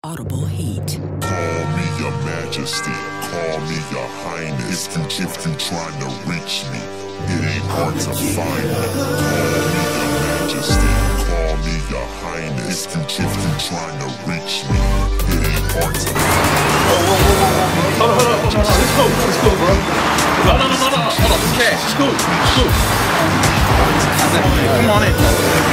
audible heat. Call me your majesty, call me your highness. If you trying to reach me, it ain't hard to find me. Call me your majesty, call me your highness. If you trying to reach me, it ain't hard to find me. Hold on. Let's go, bro. No. Hold on, it's cash. It's cool. Come on in.